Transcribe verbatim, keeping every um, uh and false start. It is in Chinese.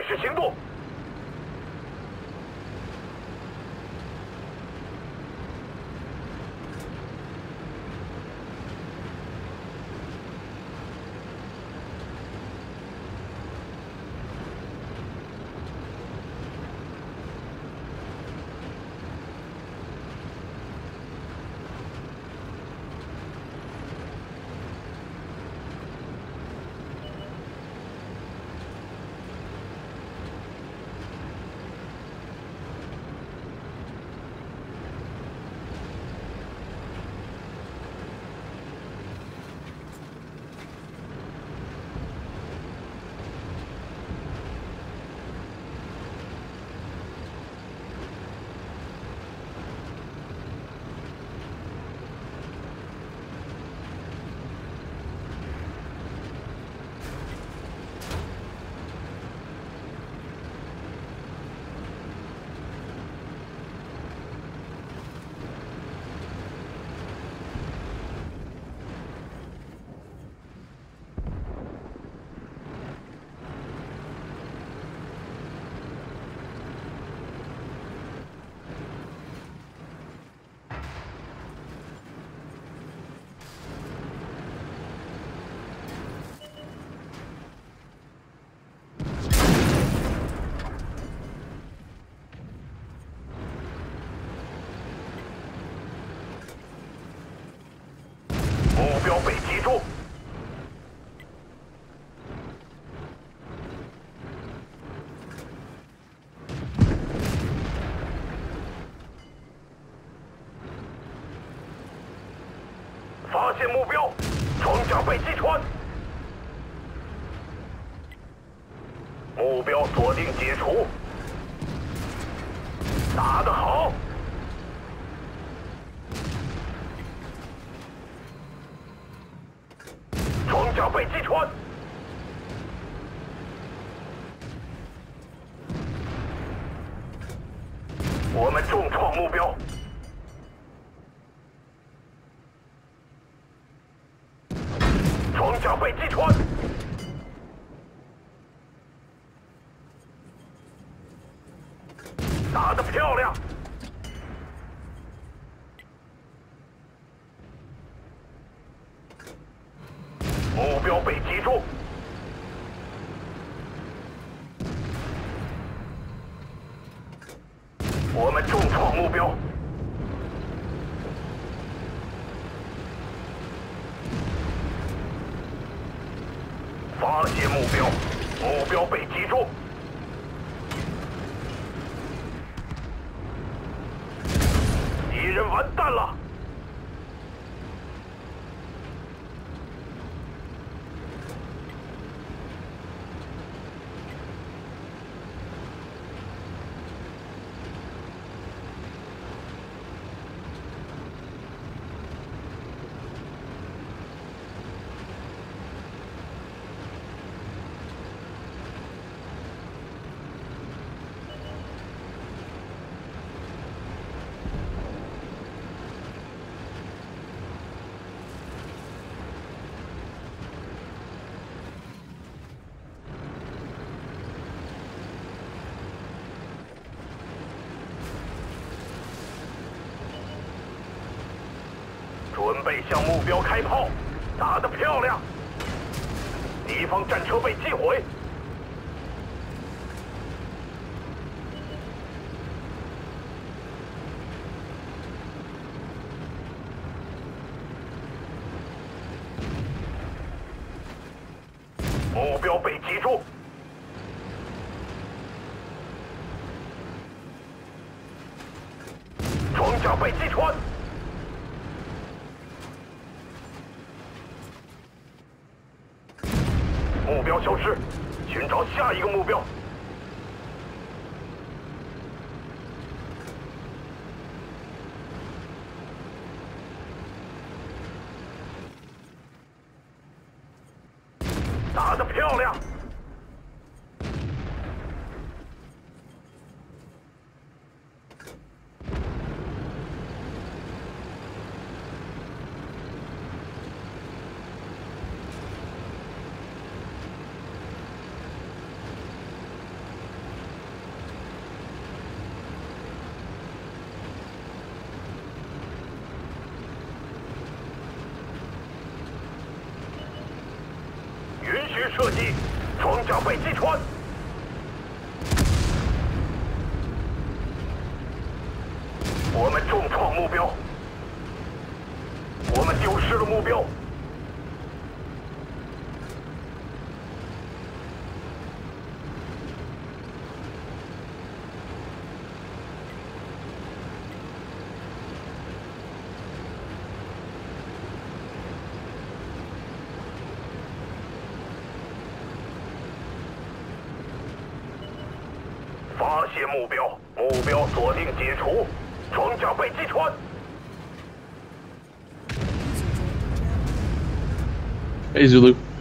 始行动。目标被击中。发现目标，装甲被击穿。目标锁定解除。打得好。装甲被击穿。我们重创目标。装甲被击穿。打得漂亮。目标被击中。我们重创目标。发现目标，目标被击中。敌人完蛋了。准备向目标开炮，打得漂亮！敌方战车被击毁。目标被击中。装甲被击穿。目标消失，寻找下一个目标。打得漂亮！ 射击，装甲被击穿。我们重创目标，我们丢失了目标。发现目标，目标锁定解除，装甲被击穿。 Hey Zulu.